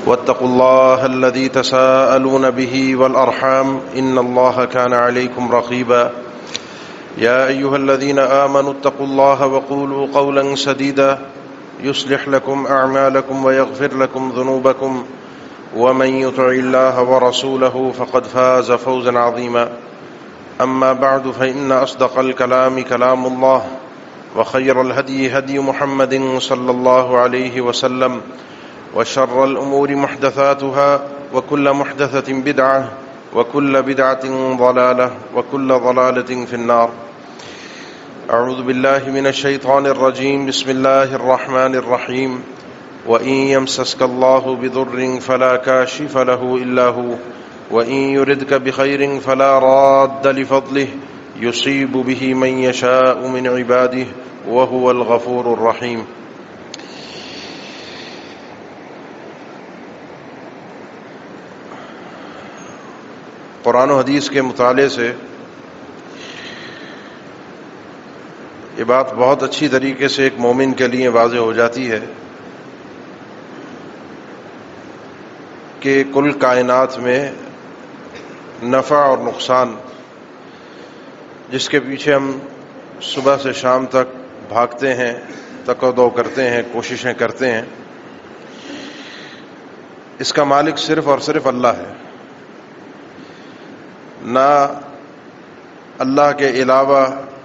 واتقوا الله الذي تساءلون به والأرحام إن الله كان عليكم رقيبا يا أيها الذين آمنوا اتقوا الله وقولوا قولا سديدا يصلح لكم أعمالكم ويغفر لكم ذنوبكم ومن يطع الله ورسوله فقد فاز فوزا عظيما أما بعد فإن أصدق الكلام كلام الله وخير الهدي هدي محمد صلى الله عليه وسلم وشر الأمور محدثاتها وكل محدثة بدعة وكل بدعة ضلالة وكل ضلالة في النار. أعوذ بالله من الشيطان الرجيم. بسم الله الرحمن الرحيم. وإن يمسسك الله بضر فلا كاشف له إلا هو وإن يردك بخير فلا راد لفضله يصيب به من يشاء من عباده وهو الغفور الرحيم. قرآن و حدیث کے مطالعے سے یہ بات بہت اچھی طریقے سے ایک مومن کے لیے واضح ہو جاتی ہے کہ کل کائنات میں نفع اور نقصان جس کے پیچھے ہم صبح سے شام تک بھاگتے ہیں، تقاضا کرتے ہیں، کوششیں کرتے ہیں، اس کا مالک صرف اور صرف اللہ ہے. نہ اللہ کے علاوہ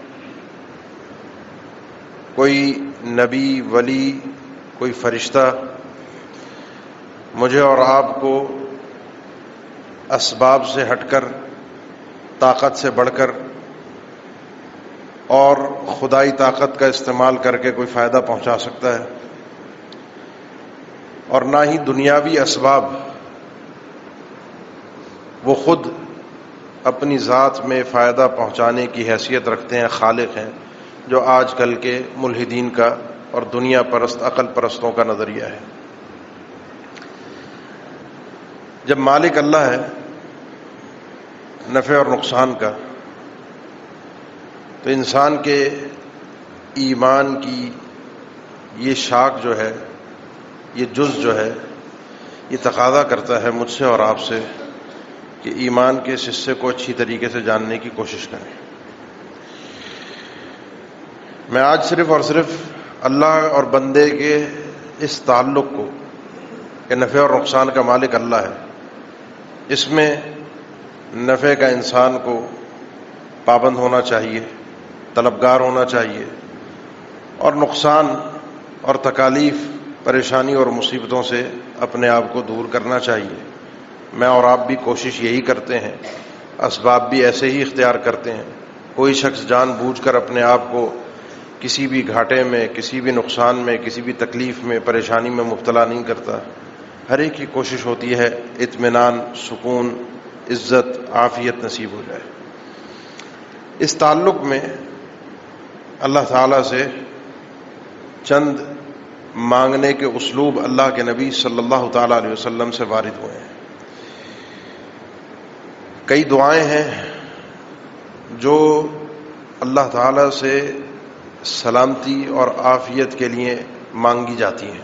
کوئی نبی، ولی، کوئی فرشتہ مجھے اور آپ کو اسباب سے ہٹ کر، طاقت سے بڑھ کر اور خدائی طاقت کا استعمال کر کے کوئی فائدہ پہنچا سکتا ہے، اور نہ ہی دنیاوی اسباب وہ خود اپنی ذات میں فائدہ پہنچانے کی حیثیت رکھتے ہیں، خالق ہیں، جو آج کل کے ملحدین کا اور دنیا پرست، عقل پرستوں کا نظریہ ہے. جب مالک اللہ ہے نفع اور نقصان کا، تو انسان کے ایمان کی یہ شاخ جو ہے، یہ جز جو ہے، یہ تقاضا کرتا ہے مجھ سے اور آپ سے کہ ایمان کے اس حصے کو اچھی طریقے سے جاننے کی کوشش کریں. میں آج صرف اور صرف اللہ اور بندے کے اس تعلق کو کہ نفع اور نقصان کا مالک اللہ ہے، اس میں نفع کا انسان کو پابند ہونا چاہیے، طلبگار ہونا چاہیے، اور نقصان اور تکالیف، پریشانی اور مصیبتوں سے اپنے آپ کو دور کرنا چاہیے. میں اور آپ بھی کوشش یہی کرتے ہیں، اسباب بھی ایسے ہی اختیار کرتے ہیں. کوئی شخص جان بوجھ کر اپنے آپ کو کسی بھی گھاٹے میں، کسی بھی نقصان میں، کسی بھی تکلیف میں، پریشانی میں مبتلا نہیں کرتا. ہر ایک کی کوشش ہوتی ہے اطمینان، سکون، عزت، عافیت نصیب ہو جائے. اس تعلق میں اللہ تعالیٰ سے چند مانگنے کے اسلوب اللہ کے نبی صلی اللہ تعالیٰ علیہ وسلم سے وارد ہوئے ہیں. کئی دعائیں ہیں جو اللہ تعالیٰ سے سلامتی اور عافیت کے لیے مانگی جاتی ہیں.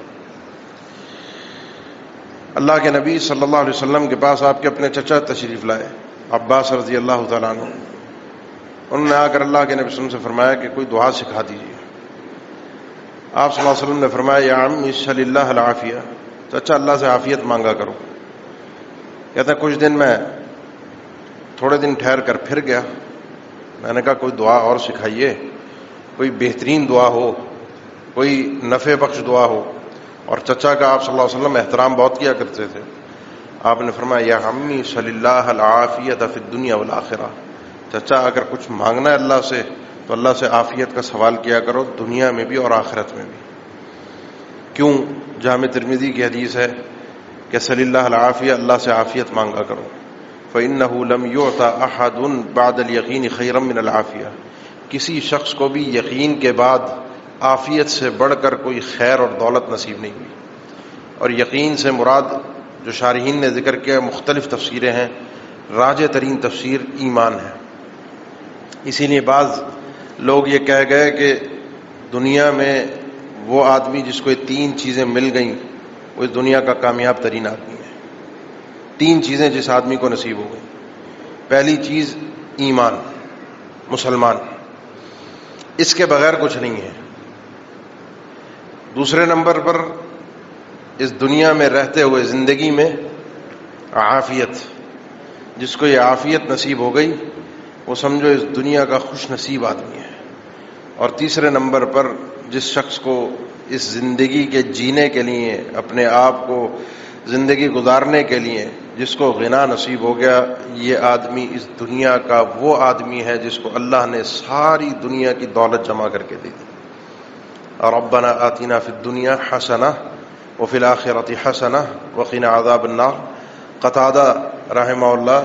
اللہ کے نبی صلی اللہ علیہ وسلم کے پاس آپ کے اپنے چچا تشریف لائے، عباس رضی اللہ تعالیٰ عنہ. انہوں نے آ کر اللہ کے نبی صلی اللہ علیہ وسلم سے فرمایا کہ کوئی دعا سکھا دیجیے. آپ صلی اللہ علیہ وسلم نے فرمایا یا عمی صلی اللہ العافیہ، چچا اللہ سے عافیت مانگا کرو. کہتا ہے کچھ دن میں تھوڑے دن ٹھہر کر پھر گیا. میں نے کہا کوئی دعا اور سکھائیے، کوئی بہترین دعا ہو، کوئی نفع بخش دعا ہو. اور چچا کا آپ صلی اللہ علیہ وسلم احترام بہت کیا کرتے تھے. آپ نے فرمایا یا عمی صلی اللہ العافیۃ فی الدنیا والآخرہ، چچا اگر کچھ مانگنا ہے اللہ سے تو اللہ سے عافیت کا سوال کیا کرو، دنیا میں بھی اور آخرت میں بھی. کیوں؟ جامع ترمذی کی حدیث ہے کہ صلی اللہ العافیہ، اللہ سے عافیت مانگا کرو. فإنہ لم یعطى احد بعد الیقین خیرا من العافیہ، کسی شخص کو بھی یقین کے بعد عافیت سے بڑھ کر کوئی خیر اور دولت نصیب نہیں ہوئی. اور یقین سے مراد جو شارحین نے ذکر کیا مختلف تفسیریں ہیں، راجح ترین تفسیر ایمان ہے. اسی لیے بعض لوگ یہ کہہ گئے کہ دنیا میں وہ آدمی جس کو یہ تین چیزیں مل گئیں وہ اس دنیا کا کامیاب ترین آدمی ہے۔ 3 چیزیں جس آدمی کو نصیب ہو گئی۔ پہلی چیز ایمان، مسلمان، اس کے بغیر کچھ نہیں ہے۔ دوسرے نمبر پر اس دنیا میں رہتے ہوئے زندگی میں عافیت، جس کو یہ عافیت نصیب ہو گئی وہ سمجھو اس دنیا کا خوش نصیب آدمی ہے۔ اور تیسرے نمبر پر جس شخص کو اس زندگی کے جینے کے لیے، اپنے آپ کو زندگی گزارنے کے لیے جس کو غنا نصیب ہو گیا، یہ آدمی اس دنیا کا وہ آدمی ہے جس کو اللہ نے ساری دنیا کی دولت جمع کر کے دی تھی۔ ربنا آتنا فی الدنیا حسنہ وفی الآخرۃ حسنہ وقنا عذاب النار۔ قتادہ رحمہ اللہ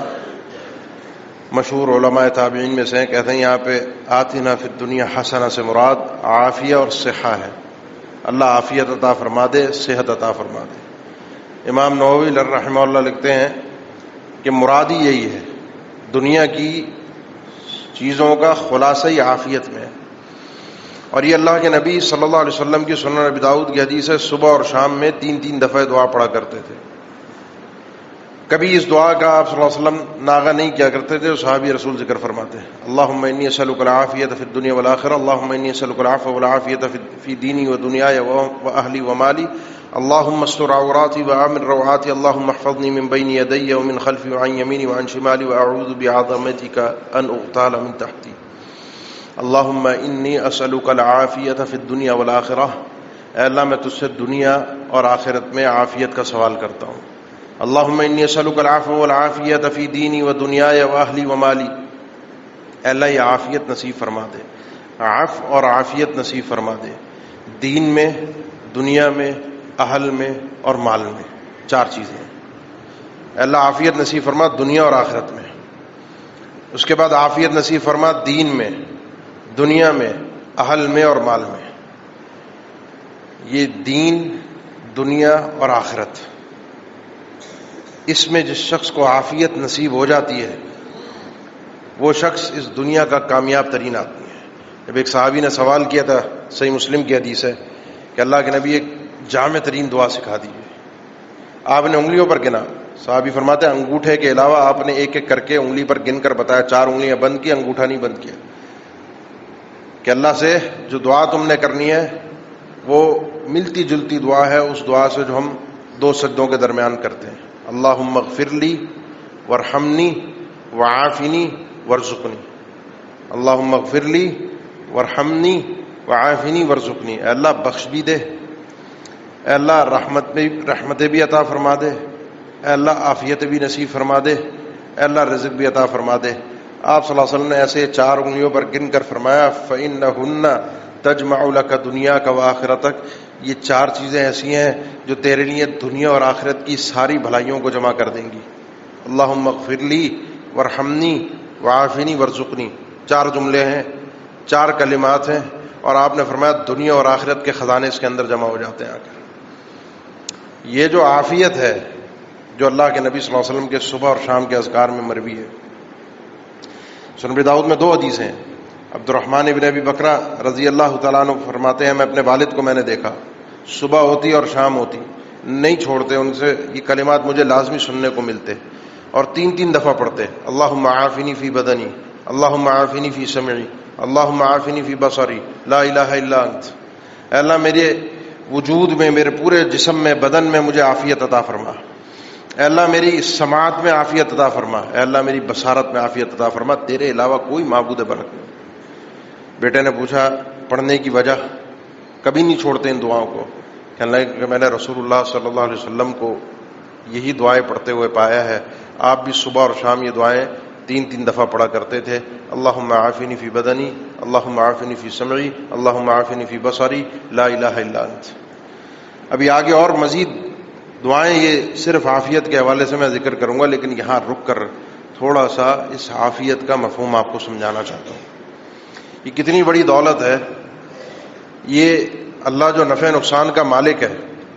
مشہور علماء تابعین میں سے ہیں، کہتے ہیں یہاں پہ آتنا فی الدنیا حسنہ سے مراد عافیہ اور صحہ ہے، اللہ عافیت عطا فرما دے، صحت عطا فرما دے۔ امام نووی رحمہ اللہ لکھتے ہیں کہ مراد ہی یہی ہے، دنیا کی چیزوں کا خلاصہ ہی عافیت میں ہے۔ اور یہ اللہ کے نبی صلی اللہ علیہ وسلم کی سنن ابی داؤد کی حدیث ہے، صبح اور شام میں 3 دفعہ دعا پڑھا کرتے تھے۔ کبھی اس دعا کا آپ صلی اللہ علیہ وسلم ناغہ نہیں کیا کرتے تھے، صحابی رسول ذکر فرماتے ہیں اللہم انی اسألک العافیۃ فی الدنیا والآخرہ، اللہم انی اسألک العفو والعافیۃ فی دینی ودنیای واہلی ومالی، اللہم استر عوراتی وآمن روعاتی، اللہم احفظنی من بین یدی ومن خلفی وعن یمینی وعن شمالی واعوذ بعظمتک ان اغتال من تحتی، اللہم انی اسألک العافیۃ فی الدنیا والآخرہ، اے اللہ میں تجھ سے دنیا اور آخرت میں عافیت کا سوال کرتا ہوں۔ اللہم انی اسألک العفو والعافیۃ فی دینی ودنیای واہلی ومالی، اے اللہ یہ عافیت نصیب فرما دے، عفو اور عافیت نصیب فرما دے، دین میں، دنیا میں، اہل میں اور مال میں، 4 چیزیں۔ اے اللہ عافیت نصیب فرما دنیا اور آخرت میں، اس کے بعد عافیت نصیب فرما دین میں، دنیا میں، اہل میں اور مال میں۔ یہ دین، دنیا اور آخرت، اس میں جس شخص کو عافیت نصیب ہو جاتی ہے وہ شخص اس دنیا کا کامیاب ترین آدمی ہے۔ جب ایک صحابی نے سوال کیا تھا، صحیح مسلم کی حدیث ہے کہ اللہ کے نبی ایک جامع ترین دعا سکھا دیجیے، آپ نے انگلیوں پر گنا، صحابی فرماتے ہیں انگوٹھے کے علاوہ آپ نے ایک ایک کر کے انگلی پر گن کر بتایا، 4 انگلیاں بند کی، انگوٹھا نہیں بند کیا، کہ اللہ سے جو دعا تم نے کرنی ہے وہ ملتی جلتی دعا ہے اس دعا سے جو ہم 2 سجدوں کے درمیان کرتے ہیں، اللہم اغفر لی وارحمنی وعافنی وارزقنی، اللہم اغفر لی وارحمنی وعافنی وارزقنی، اے اللہ بخش بھی دے، اے اللہ رحمتیں بھی عطا فرما دے، اے اللہ عافیت بھی نصیب فرما دے، اے اللہ رزق بھی عطا فرما دے۔ آپ صلی اللہ علیہ وسلم نے ایسے 4 انگلیوں پر گن کر فرمایا فَإِنَّهُنَّ تَجْمَعُ لَكَ دُنْيَاكَ وَآخِرَتَكَ، یہ 4 چیزیں ایسی ہیں جو تیرے لیے دنیا اور آخرت کی ساری بھلائیوں کو جمع کر دیں گی۔ اللہم اغفر لی وارحمنی وعافنی وارزقنی، 4 جملے ہیں، 4 کلمات ہیں، اور آپ نے فرمایا دنیا اور آخرت کے خزانے اس کے اندر جمع ہو جاتے ہیں آ کر۔ یہ جو عافیت ہے جو اللہ کے نبی صلی اللہ علیہ وسلم کے صبح اور شام کے اذکار میں مروی ہے۔ سنن ابی داؤد میں 2 حدیثیں ہیں، عبد الرحمن ابن ابی بکرہ رضی اللہ تعالیٰ عنہ فرماتے ہیں میں اپنے والد کو میں نے دیکھا، صبح ہوتی اور شام ہوتی نہیں چھوڑتے، ان سے یہ کلمات مجھے لازمی سننے کو ملتے، اور 3 دفعہ پڑھتے، اللہم عافنی فی بدنی، اللہم عافنی فی سمعی، اللہم عافنی فی بصری، لا الہ الا انت، اے اللہ میرے وجود میں، میرے پورے جسم میں، بدن میں مجھے عافیت عطا فرما، اے اللہ میری سماعت میں عافیت عطا فرما، اے اللہ میری بصارت میں عافیت عطا فرما، تیرے علاوہ کوئی معبود برحق نہیں۔ بیٹے نے پوچھا پڑھنے کی وجہ، کبھی نہیں چھوڑتے ان دعاؤں کو، کہنے لگے کہ میں نے رسول اللہ صلی اللہ علیہ وسلم کو یہی دعائیں پڑھتے ہوئے پایا ہے، آپ بھی صبح اور شام یہ دعائیں 3 دفعہ پڑھا کرتے تھے، اللہم عافنی فی بدنی، اللہم عافنی فی سمعی، اللہم عافنی فی بصری، لا الہ الا انت۔ ابھی آگے اور مزید دعائیں یہ صرف عافیت کے حوالے سے میں ذکر کروں گا، لیکن یہاں رک کر تھوڑا سا اس عافیت کا مفہوم آپ کو سمجھانا چاہتا ہوں۔ یہ کتنی بڑی دولت ہے، یہ اللہ جو نفع نقصان کا مالک ہے،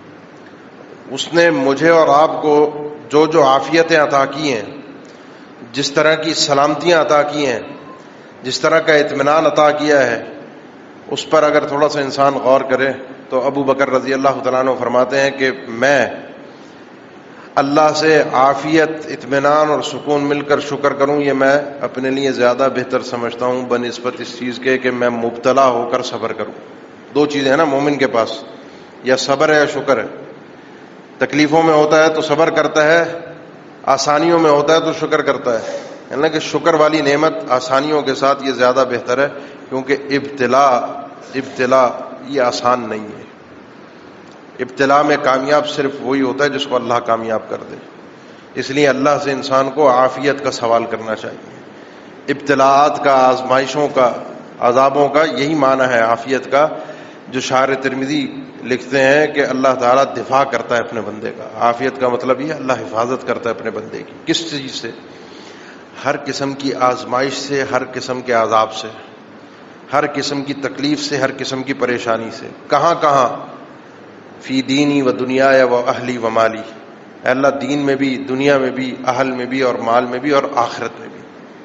اس نے مجھے اور آپ کو جو عافیتیں عطا کی ہیں، جس طرح کی سلامتیاں عطا کی ہیں، جس طرح کا اطمینان عطا کیا ہے، اس پر اگر تھوڑا سا انسان غور کرے تو ابو بکر رضی اللہ تعالیٰ عنہ فرماتے ہیں کہ میں اللہ سے عافیت، اطمینان اور سکون مل کر شکر کروں، یہ میں اپنے لیے زیادہ بہتر سمجھتا ہوں بنسبت اس چیز کے کہ میں مبتلا ہو کر صبر کروں۔ دو چیزیں ہیں نا مومن کے پاس، یا صبر ہے یا شکر ہے۔ تکلیفوں میں ہوتا ہے تو صبر کرتا ہے، آسانیوں میں ہوتا ہے تو شکر کرتا ہے۔ یعنی کہ شکر والی نعمت آسانیوں کے ساتھ یہ زیادہ بہتر ہے، کیونکہ ابتلا یہ آسان نہیں ہے۔ ابتلا میں کامیاب صرف وہی ہوتا ہے جس کو اللہ کامیاب کر دے۔ اس لیے اللہ سے انسان کو عافیت کا سوال کرنا چاہیے۔ ابتلاءات کا، آزمائشوں کا، عذابوں کا یہی معنی ہے عافیت کا، جو شارح ترمذی لکھتے ہیں کہ اللہ تعالیٰ دفاع کرتا ہے اپنے بندے کا۔ عافیت کا مطلب یہ اللہ حفاظت کرتا ہے اپنے بندے کی۔ کس چیز سے؟ ہر قسم کی آزمائش سے، ہر قسم کے عذاب سے، ہر قسم کی تکلیف سے، ہر قسم کی پریشانی سے۔ کہاں کہاں؟ فی دینی و دنیا و اہلی و مالی، اے اللہ دین میں بھی، دنیا میں بھی، اہل میں بھی، اور مال میں بھی، اور آخرت میں بھی۔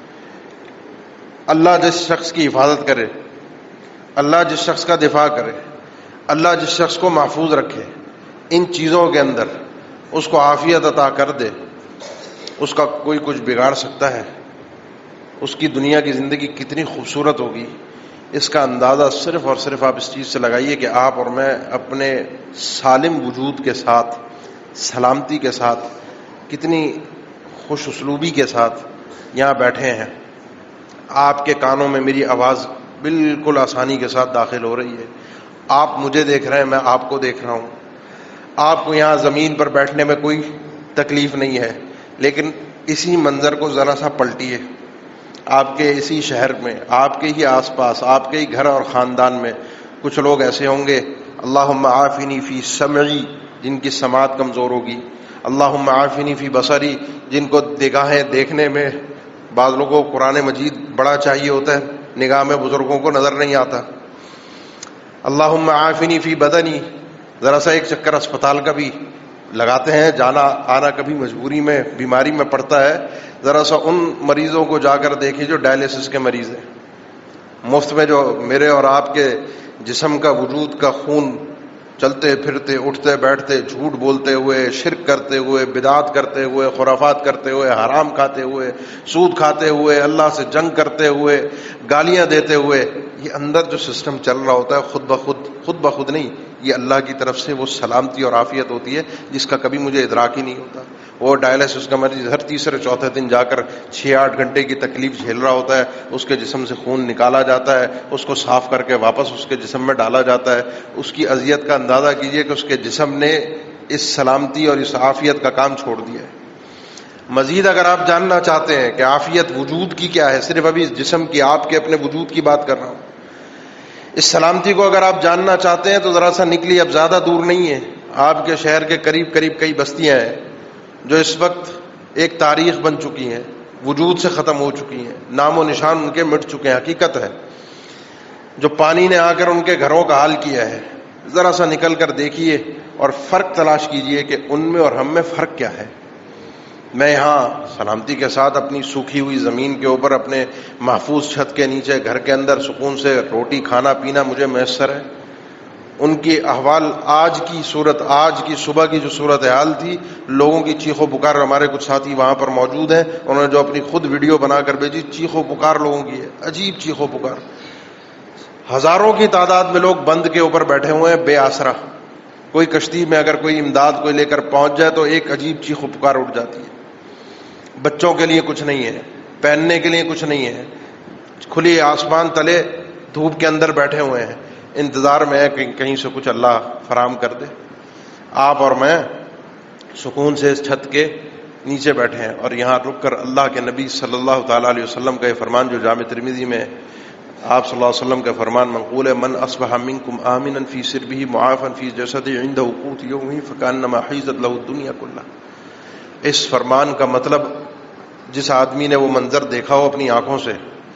اللہ جس شخص کی حفاظت کرے، اللہ جس شخص کا دفاع کرے، اللہ جس شخص کو محفوظ رکھے ان چیزوں کے اندر، اس کو عافیت عطا کر دے، اس کا کوئی کچھ بگاڑ سکتا ہے؟ اس کی دنیا کی زندگی کتنی خوبصورت ہوگی، اس کا اندازہ صرف اور صرف آپ اس چیز سے لگائیے کہ آپ اور میں اپنے سالم وجود کے ساتھ، سلامتی کے ساتھ، کتنی خوش اسلوبی کے ساتھ یہاں بیٹھے ہیں۔ آپ کے کانوں میں میری آواز بالکل آسانی کے ساتھ داخل ہو رہی ہے، آپ مجھے دیکھ رہے ہیں، میں آپ کو دیکھ رہا ہوں۔ آپ کو یہاں زمین پر بیٹھنے میں کوئی تکلیف نہیں ہے، لیکن اسی منظر کو ذرا سا پلٹیے، آپ کے اسی شہر میں، آپ کے ہی آس پاس، آپ کے ہی گھر اور خاندان میں کچھ لوگ ایسے ہوں گے، اللہم عافنی فی سمعی، جن کی سماعت کمزور ہوگی، اللہم عافنی فی بصری، جن کو نگاہیں دیکھنے میں، بعض لوگوں کو قرآن مجید بڑا چاہیے ہوتا ہے، نگاہ میں بزرگوں کو نظر نہیں آتا، اللہم عافنی فی بدنی، ذرا سا ایک چکر اسپتال کا بھی لگاتے ہیں، جانا آنا کبھی مجبوری میں، بیماری میں پڑتا ہے، ذرا سا ان مریضوں کو جا کر دیکھیے جو ڈائلیسس کے مریض ہیں، مفت میں جو میرے اور آپ کے جسم کا، وجود کا خون چلتے پھرتے، اٹھتے بیٹھتے، جھوٹ بولتے ہوئے، شرک کرتے ہوئے، بدعات کرتے ہوئے، خرافات کرتے ہوئے، حرام کھاتے ہوئے، سود کھاتے ہوئے، اللہ سے جنگ کرتے ہوئے، گالیاں دیتے ہوئے، یہ اندر جو سسٹم چل رہا ہوتا ہے خود بخود نہیں، یہ اللہ کی طرف سے وہ سلامتی اور عافیت ہوتی ہے جس کا کبھی مجھے ادراک ہی نہیں ہوتا۔ وہ ڈائلیسس کا مریض ہر تیسرے چوتھے دن جا کر 6-8 گھنٹے کی تکلیف جھیل رہا ہوتا ہے، اس کے جسم سے خون نکالا جاتا ہے، اس کو صاف کر کے واپس اس کے جسم میں ڈالا جاتا ہے۔ اس کی اذیت کا اندازہ کیجئے کہ اس کے جسم نے اس سلامتی اور اس عافیت کا کام چھوڑ دیا ہے۔ مزید اگر آپ جاننا چاہتے ہیں کہ عافیت وجود کی کیا ہے، صرف ابھی جسم کی، آپ کے اپنے وجود کی بات کر رہا ہوں، اس سلامتی کو اگر آپ جاننا چاہتے ہیں تو ذرا سا نکلیے، اب زیادہ دور نہیں ہے، آپ کے شہر کے قریب قریب کئی بستیاں ہیں جو اس وقت ایک تاریخ بن چکی ہیں، وجود سے ختم ہو چکی ہیں، نام و نشان ان کے مٹ چکے ہیں، حقیقت ہے، جو پانی نے آ کر ان کے گھروں کا حال کیا ہے۔ ذرا سا نکل کر دیکھیے اور فرق تلاش کیجئے کہ ان میں اور ہم میں فرق کیا ہے۔ میں یہاں سلامتی کے ساتھ اپنی سوکھی ہوئی زمین کے اوپر، اپنے محفوظ چھت کے نیچے، گھر کے اندر سکون سے روٹی کھانا پینا مجھے میسر ہے۔ ان کی احوال، آج کی صورت، آج کی صبح کی جو صورت حال تھی، لوگوں کی چیخ و پکار، ہمارے کچھ ساتھی وہاں پر موجود ہیں، انہوں نے جو اپنی خود ویڈیو بنا کر بھیجی، چیخ و پکار لوگوں کی ہے، عجیب چیخ و پکار، ہزاروں کی تعداد میں لوگ بند کے اوپر بیٹھے ہوئے ہیں بے آسرا۔ کوئی کشتی میں اگر کوئی امداد کوئی لے کر پہنچ جائے تو ایک عجیب چیخ و پکار اٹھ جاتی ہے۔ بچوں کے لیے کچھ نہیں ہے، پہننے کے لیے کچھ نہیں ہے، کھلی آسمان تلے دھوپ کے اندر بیٹھے ہوئے ہیں، انتظار میں ہے کہ کہیں سے کچھ اللہ فراہم کر دے۔ آپ اور میں سکون سے اس چھت کے نیچے بیٹھے ہیں اور یہاں رک کر اللہ کے نبی صلی اللہ تعالیٰ علیہ وسلم کا یہ فرمان جو جامع ترمذی میں آپ صلی اللہ علیہ وسلم کا فرمان منقول ہے، من اصبح منکم آمنا فی سربہ معافا فی جسدہ عنده قوت یومہ فکانما حیزت لہ الدنیا کلہ۔ اس فرمان کا مطلب، جس آدمی نے وہ منظر دیکھا ہو اپنی آنکھوں سے،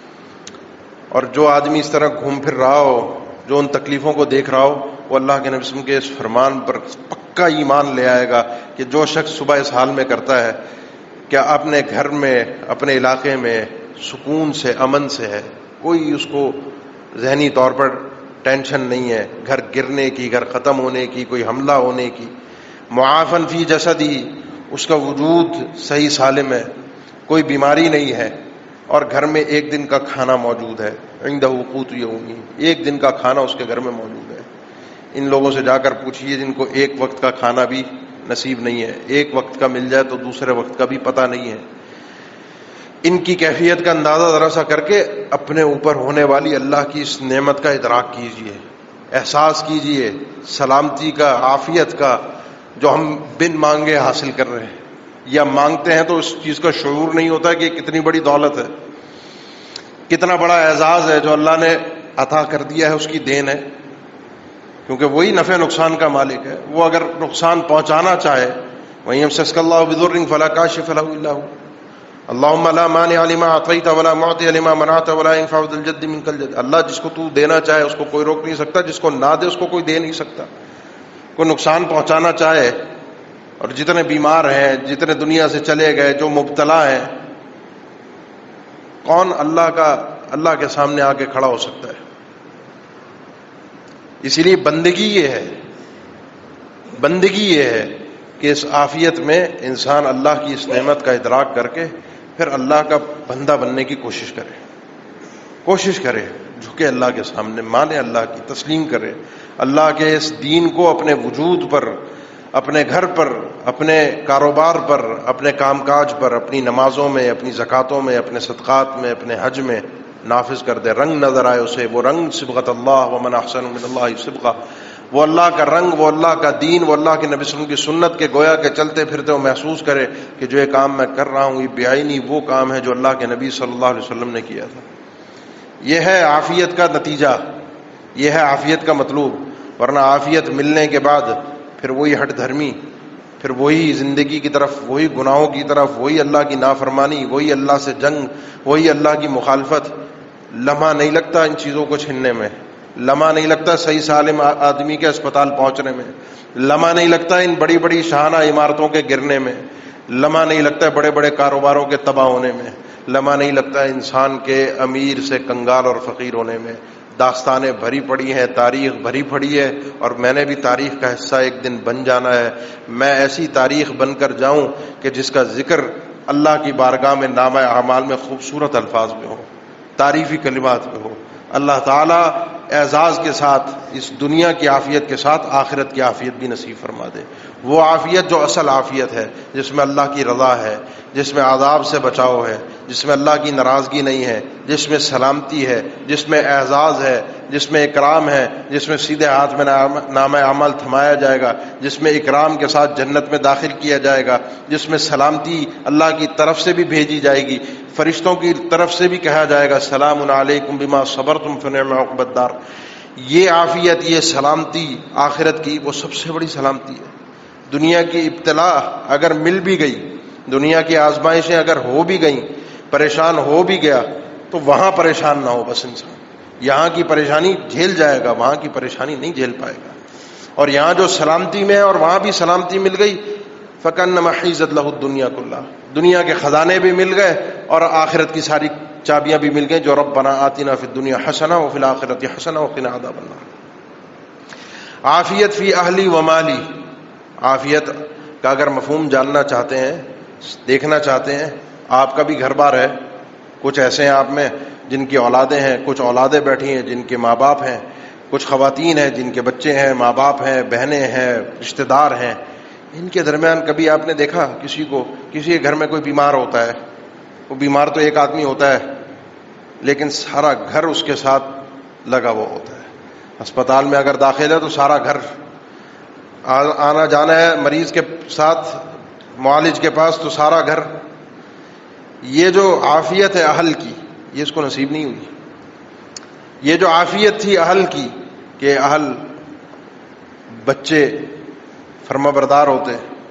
اور جو آدمی اس طرح گھوم پھر رہا ہو، جو ان تکلیفوں کو دیکھ رہا ہو، وہ اللہ کے نبی صلی اللہ علیہ وسلم کے اس فرمان پر پکا ایمان لے آئے گا کہ جو شخص صبح اس حال میں کرتا ہے کہ اپنے گھر میں، اپنے علاقے میں سکون سے، امن سے ہے، کوئی اس کو ذہنی طور پر ٹینشن نہیں ہے گھر گرنے کی، گھر ختم ہونے کی، کوئی حملہ ہونے کی. معافن فی جسدی، اس کا وجود صحیح سالم ہے، کوئی بیماری نہیں ہے، اور گھر میں ایک دن کا کھانا موجود ہے. عندہ قوت یومی، ایک دن کا کھانا اس کے گھر میں موجود ہے. ان لوگوں سے جا کر پوچھیے جن کو ایک وقت کا کھانا بھی نصیب نہیں ہے، ایک وقت کا مل جائے تو دوسرے وقت کا بھی پتہ نہیں ہے. ان کی کیفیت کا اندازہ ذرا سا کر کے اپنے اوپر ہونے والی اللہ کی اس نعمت کا ادراک کیجئے، احساس کیجئے سلامتی کا، عافیت کا، جو ہم بن مانگے حاصل کر رہے ہیں. یا مانگتے ہیں تو اس چیز کا شعور نہیں ہوتا کہ کتنی بڑی دولت ہے، کتنا بڑا اعزاز ہے جو اللہ نے عطا کر دیا ہے، اس کی دین ہے. کیونکہ وہی نفع نقصان کا مالک ہے. وہ اگر نقصان پہنچانا چاہے، وَإِن يَمْسَسْكَ اللَّهُ بِضُرٍّ فَلَا كَاشِفَ لَهُ إِلَّا هُوَ اللهم لا مانع لما اعطيت ولا معطي لما منعت ولا ينفع ذا الجد منك الجد. اللہ جس کو تو دینا چاہے اس کو کوئی روک نہیں سکتا، جس کو نہ دے اس کو کوئی دے نہیں سکتا. کوئی نقصان پہنچانا چاہے، اور جتنے بیمار ہیں، جتنے دنیا سے چلے گئے، جو مبتلا ہیں، کون اللہ کے سامنے آ کے کھڑا ہو سکتا ہے؟ اسی لیے بندگی یہ ہے کہ اس عافیت میں انسان اللہ کی اس نعمت کا ادراک کر کے پھر اللہ کا بندہ بننے کی کوشش کرے، جھکے اللہ کے سامنے، مانے اللہ کی، تسلیم کرے، اللہ کے اس دین کو اپنے وجود پر، اپنے گھر پر، اپنے کاروبار پر، اپنے کام کاج پر، اپنی نمازوں میں، اپنی زکاتوں میں، اپنے صدقات میں، اپنے حج میں نافذ کر دے. رنگ نظر آئے اسے، وہ رنگ صبغت اللہ ومن احسن من اللہ صبغہ، وہ اللہ کا رنگ، وہ اللہ کا دین، وہ اللہ کے نبی صلی اللہ علیہ وسلم کی سنت کے گویا کہ چلتے پھرتے وہ محسوس کرے کہ جو یہ کام میں کر رہا ہوں یہ بعینی وہ کام ہے جو اللہ کے نبی صلی اللہ علیہ وسلم نے کیا تھا. یہ ہے عافیت کا نتیجہ، یہ ہے عافیت کا مطلوب. ورنہ عافیت ملنے کے بعد پھر وہی ہٹ دھرمی، پھر وہی زندگی کی طرف، وہی گناہوں کی طرف، وہی اللہ کی نافرمانی، وہی اللہ سے جنگ، وہی اللہ کی مخالفت. لمحہ نہیں لگتا ان چیزوں کو چھننے میں، لمحہ نہیں لگتا صحیح سالم آدمی کے اسپتال پہنچنے میں، لمحہ نہیں لگتا ان بڑی بڑی شاہانہ عمارتوں کے گرنے میں، لمحہ نہیں لگتا بڑے بڑے کاروباروں کے تباہ ہونے میں، لمحہ نہیں لگتا انسان کے امیر سے کنگال اور فقیر ہونے میں. داستانیں بھری پڑی ہیں، تاریخ بھری پڑی ہے، اور میں نے بھی تاریخ کا حصہ ایک دن بن جانا ہے. میں ایسی تاریخ بن کر جاؤں کہ جس کا ذکر اللہ کی بارگاہ میں نامہ اعمال میں خوبصورت الفاظ میں ہو، تعریفی کلمات میں ہو. اللہ تعالیٰ اعزاز کے ساتھ، اس دنیا کی عافیت کے ساتھ آخرت کی عافیت بھی نصیب فرما دے. وہ عافیت جو اصل عافیت ہے، جس میں اللہ کی رضا ہے، جس میں عذاب سے بچاؤ ہے، جس میں اللہ کی ناراضگی نہیں ہے، جس میں سلامتی ہے، جس میں اعزاز ہے، جس میں اکرام ہے، جس میں سیدھے ہاتھ میں نامہ عمل تھمایا جائے گا، جس میں اکرام کے ساتھ جنت میں داخل کیا جائے گا، جس میں سلامتی اللہ کی طرف سے بھی بھیجی جائے گی، فرشتوں کی طرف سے بھی کہا جائے گا سلام علیکم بما صبرتم فنعم عقبی الدار. یہ عافیت، یہ سلامتی آخرت کی وہ سب سے بڑی سلامتی ہے. دنیا کی ابتلا اگر مل بھی گئی، دنیا کی آزمائشیں اگر ہو بھی گئیں، پریشان ہو بھی گیا، تو وہاں پریشان نہ ہو بس انسان. یہاں کی پریشانی جھیل جائے گا، وہاں کی پریشانی نہیں جھیل پائے گا. اور یہاں جو سلامتی میں ہے اور وہاں بھی سلامتی مل گئی، فَكَأَنَّمَا حِيزَتْ لَهُ الدُّنْيَا كُلَّهَا، دنیا کے خزانے بھی مل گئے اور آخرت کی ساری چابیاں بھی مل گئیں جو ربنا آتنا فی الدنیا حسنہ وفی الآخرۃ حسنہ وقنا عذاب النار. عافیت فی اہلی و مالی، عافیت کا اگر مفہوم جاننا چاہتے ہیں، دیکھنا چاہتے ہیں، آپ کا بھی گھر بار ہے، کچھ ایسے ہیں آپ میں جن کی اولادیں ہیں، کچھ اولادیں بیٹھی ہیں جن کے ماں باپ ہیں، کچھ خواتین ہیں جن کے بچے ہیں، ماں باپ ہیں، بہنیں ہیں، رشتہ دار ہیں. ان کے درمیان کبھی آپ نے دیکھا کسی کے گھر میں کوئی بیمار ہوتا ہے، وہ بیمار تو ایک آدمی ہوتا ہے لیکن سارا گھر اس کے ساتھ لگا ہوا ہوتا ہے. اسپتال میں اگر داخل ہے تو سارا گھر، آنا جانا ہے مریض کے ساتھ معالج کے پاس تو سارا گھر. یہ جو عافیت ہے اہل کی، یہ اس کو نصیب نہیں ہوئی. یہ جو عافیت تھی اہل کی کہ اہل بچے فرما بردار ہوتے،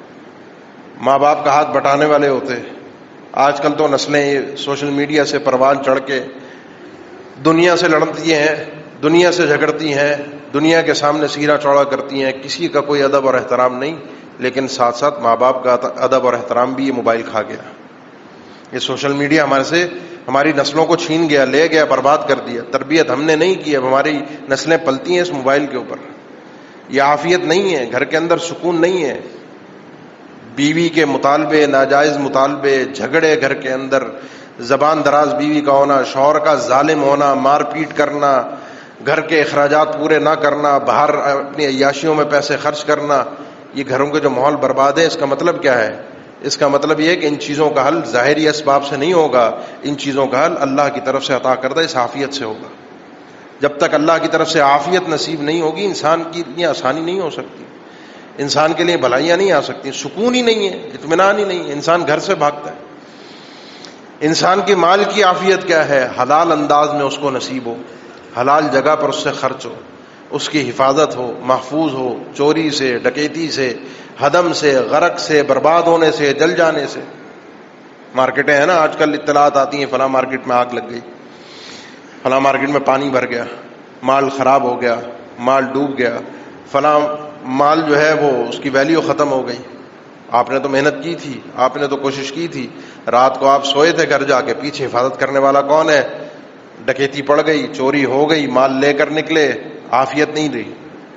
ماں باپ کا ہاتھ بٹانے والے ہوتے. آج کل تو نسلیں سوشل میڈیا سے پروان چڑھ کے دنیا سے لڑتی ہیں، دنیا سے جھگڑتی ہیں، دنیا کے سامنے سیرا چوڑا کرتی ہیں، کسی کا کوئی ادب اور احترام نہیں. لیکن ساتھ ساتھ ماں باپ کا ادب اور احترام بھی یہ موبائل کھا گیا. یہ سوشل میڈیا ہمارے سے ہماری نسلوں کو چھین گیا، لے گیا، برباد کر دیا. تربیت ہم نے نہیں کی، اب ہماری نسلیں پلتی ہیں اس موبائل کے اوپر. یہ عافیت نہیں ہے، گھر کے اندر سکون نہیں ہے. بیوی کے مطالبے، ناجائز مطالبے، جھگڑے گھر کے اندر، زبان دراز بیوی کا ہونا، شوہر کا ظالم ہونا، مار پیٹ کرنا، گھر کے اخراجات پورے نہ کرنا، باہر اپنی عیاشیوں میں پیسے خرچ کرنا. یہ گھروں کے جو ماحول برباد ہے، اس کا مطلب کیا ہے؟ اس کا مطلب یہ ہے کہ ان چیزوں کا حل ظاہری اسباب سے نہیں ہوگا، ان چیزوں کا حل اللہ کی طرف سے عطا کردہ اس عافیت سے ہوگا. جب تک اللہ کی طرف سے عافیت نصیب نہیں ہوگی، انسان کی اتنی آسانی نہیں ہو سکتی، انسان کے لیے بھلائیاں نہیں آ سکتی، سکون ہی نہیں ہے، اطمینان ہی نہیں ہے، انسان گھر سے بھاگتا ہے. انسان کے مال کی عافیت کیا ہے؟ حلال انداز میں اس کو نصیب ہو، حلال جگہ پر اس سے خرچ ہو، اس کی حفاظت ہو، محفوظ ہو، چوری سے، ڈکیتی سے، ہدم سے، غرق سے، برباد ہونے سے، جل جانے سے. مارکیٹیں ہیں نا آج کل، اطلاعات آتی ہیں فلاں مارکیٹ میں آگ لگ گئی، فلاں مارکیٹ میں پانی بھر گیا، مال خراب ہو گیا، مال ڈوب گیا، فلاں مال جو ہے وہ اس کی ویلیو ختم ہو گئی. آپ نے تو محنت کی تھی، آپ نے تو کوشش کی تھی، رات کو آپ سوئے تھے گھر جا کے، پیچھے حفاظت کرنے والا کون ہے؟ ڈکیتی پڑ گئی، چوری ہو گئی، مال لے کر نکلے، عافیت نہیں رہی.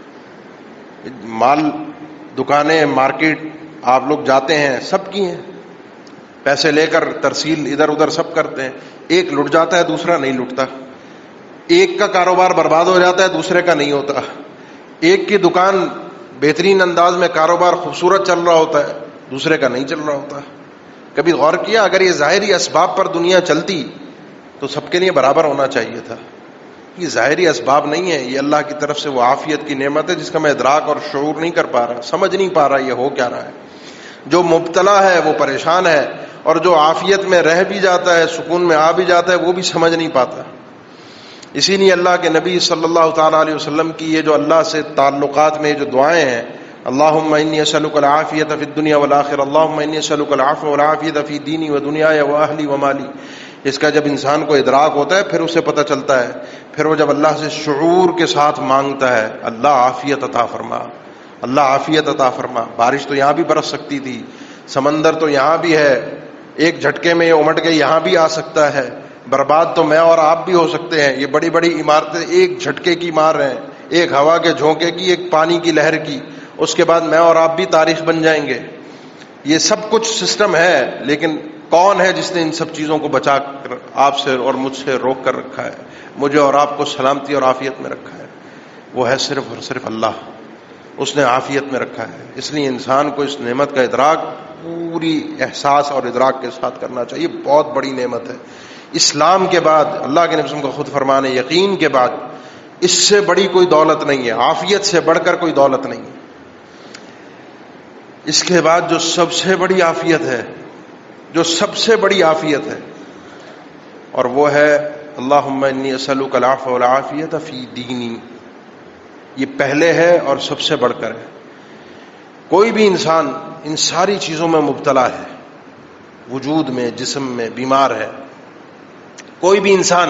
مال، دکانیں، مارکیٹ آپ لوگ جاتے ہیں، سب کی ہیں، پیسے لے کر ترسیل ادھر ادھر سب کرتے ہیں. ایک لٹ جاتا ہے، دوسرا نہیں لٹتا. ایک کا کاروبار برباد ہو جاتا ہے، دوسرے کا نہیں ہوتا. ایک کی دکان بہترین انداز میں کاروبار خوبصورت چل رہا ہوتا ہے، دوسرے کا نہیں چل رہا ہوتا. کبھی غور کیا اگر یہ ظاہری اسباب پر دنیا چلتی تو سب کے لیے برابر ہونا چاہیے تھا. یہ ظاہری اسباب نہیں ہے، یہ اللہ کی طرف سے وہ عافیت کی نعمت ہے جس کا میں ادراک اور شعور نہیں کر پا رہا، سمجھ نہیں پا رہا یہ ہو کیا رہا ہے. جو مبتلا ہے وہ پریشان ہے، اور جو عافیت میں رہ بھی جاتا ہے، سکون میں آ بھی جاتا ہے، وہ بھی سمجھ نہیں پاتا. اسی لیے اللہ کے نبی صلی اللہ تعالیٰ علیہ وسلم کی یہ جو اللہ سے تعلقات میں جو دعائیں ہیں، اللہم انی اسألک العافیۃ فی الدنیا والآخرہ، اللہم انی اسألک العفو والعافیۃ فی دینی ودنیای واہلی ومالی، اس کا جب انسان کو ادراک ہوتا ہے پھر اسے پتہ چلتا ہے، پھر وہ جب اللہ سے شعور کے ساتھ مانگتا ہے، اللہ عافیت عطا فرما، اللہ عافیت عطا فرما. بارش تو یہاں بھی برس سکتی تھی، سمندر تو یہاں بھی ہے، ایک جھٹکے میں یہ امٹ کے یہاں بھی آ سکتا ہے، برباد تو میں اور آپ بھی ہو سکتے ہیں. یہ بڑی بڑی عمارتیں ایک جھٹکے کی مار رہے ہیں، ایک ہوا کے جھونکے کی، ایک پانی کی لہر کی، اس کے بعد میں اور آپ بھی تاریخ بن جائیں گے. یہ سب کچھ سسٹم ہے، لیکن کون ہے جس نے ان سب چیزوں کو بچا کر آپ سے اور مجھ سے روک کر رکھا ہے، مجھے اور آپ کو سلامتی اور عافیت میں رکھا ہے؟ وہ ہے صرف اور صرف اللہ. اس نے عافیت میں رکھا ہے. اس لیے انسان کو اس نعمت کا ادراک پوری احساس اور ادراک کے ساتھ کرنا چاہیے. بہت بڑی نعمت ہے. اسلام کے بعد اللہ کے نبی کا خود فرمان ہے، یقین کے بعد اس سے بڑی کوئی دولت نہیں ہے، عافیت سے بڑھ کر کوئی دولت نہیں ہے. اس کے بعد جو سب سے بڑی عافیت ہے، جو سب سے بڑی عافیت ہے، اور وہ ہے اللہم انی اسألک العفو والعافیۃ فی دینی. یہ پہلے ہے اور سب سے بڑھ کر ہے. کوئی بھی انسان ان ساری چیزوں میں مبتلا ہے، وجود میں، جسم میں بیمار ہے. کوئی بھی انسان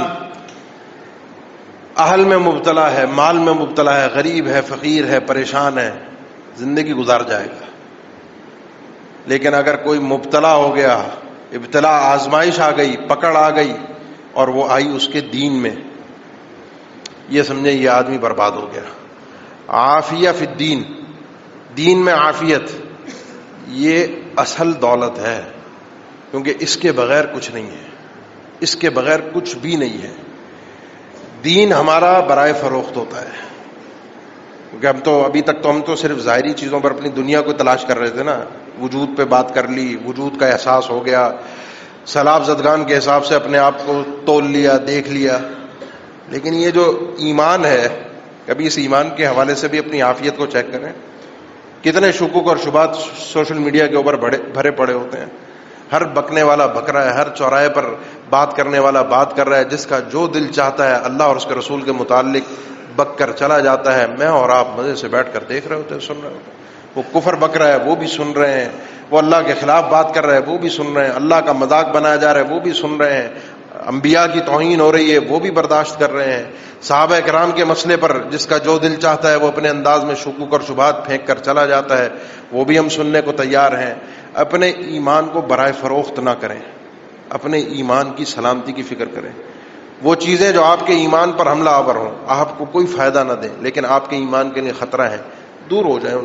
اہل میں مبتلا ہے، مال میں مبتلا ہے، غریب ہے، فقیر ہے، پریشان ہے، زندگی گزار جائے گا. لیکن اگر کوئی مبتلا ہو گیا، ابتلا، آزمائش آ گئی، پکڑ آ گئی، اور وہ آئی اس کے دین میں، یہ سمجھے یہ آدمی برباد ہو گیا. عافیہ فی الدین، دین میں عافیت، یہ اصل دولت ہے، کیونکہ اس کے بغیر کچھ نہیں ہے، اس کے بغیر کچھ بھی نہیں ہے. دین ہمارا برائے فروخت ہوتا ہے، کیونکہ ہم تو صرف ظاہری چیزوں پر اپنی دنیا کو تلاش کر رہے تھے نا. وجود پہ بات کر لی، وجود کا احساس ہو گیا، سیلاب زدگان کے حساب سے اپنے آپ کو تول لیا، دیکھ لیا. لیکن یہ جو ایمان ہے، کبھی اس ایمان کے حوالے سے بھی اپنی عافیت کو چیک کریں. کتنے شکوک اور شبہات سوشل میڈیا کے اوپر بھرے پڑے ہوتے ہیں. ہر بکنے والا بک رہا ہے، ہر چوراہے پر بات کرنے والا بات کر رہا ہے، جس کا جو دل چاہتا ہے اللہ اور اس کے رسول کے متعلق بک کر چلا جاتا ہے. میں اور آپ مزے سے بیٹھ کر دیکھ رہے ہوتے ہیں، سن رہے ہوتے ہیں. وہ کفر بک رہا ہے، وہ بھی سن رہے ہیں. وہ اللہ کے خلاف بات کر رہا ہے، وہ بھی سن رہے ہیں. اللہ کا مذاق بنایا جا رہا ہے، وہ بھی سن رہے ہیں. انبیاء کی توہین ہو رہی ہے، وہ بھی برداشت کر رہے ہیں. صحابہ کرام کے مسئلے پر جس کا جو دل چاہتا ہے وہ اپنے انداز میں شکوک اور شبہات پھینک کر چلا جاتا ہے، وہ بھی ہم سننے کو تیار ہیں. اپنے ایمان کو برائے فروخت نہ کریں. اپنے ایمان کی سلامتی کی فکر کریں. وہ چیزیں جو آپ کے ایمان پر حملہ آور ہوں، آپ کو کوئی فائدہ نہ دیں لیکن آپ کے ایمان کے لیے خطرہ ہے، دور ہو جائیں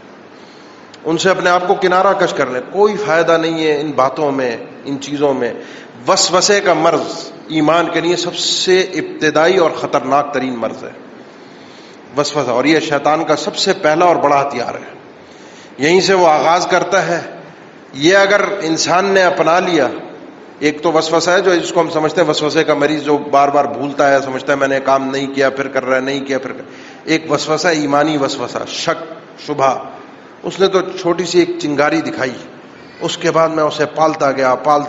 ان سے اپنے آپ کو کنارہ کش کر لیں. کوئی فائدہ نہیں ہے ان باتوں میں، ان چیزوں میں. وسوسے کا مرض ایمان کے لیے سب سے ابتدائی اور خطرناک ترین مرض ہے وسوسہ، اور یہ شیطان کا سب سے پہلا اور بڑا ہتھیار ہے. یہیں سے وہ آغاز کرتا ہے. یہ اگر انسان نے اپنا لیا، ایک تو وسوسہ ہے جو جس کو ہم سمجھتے ہیں وسوسے کا مریض جو بار بار بھولتا ہے، سمجھتا ہے میں نے کام نہیں کیا پھر کر رہا ہے، نہیں کیا پھر کر. ایک وسوسہ ایمانی وسوسہ، شک شبہ. اس نے تو چھوٹی سی ایک چنگاری دکھائی، اس کے بعد میں اسے پالتا گیا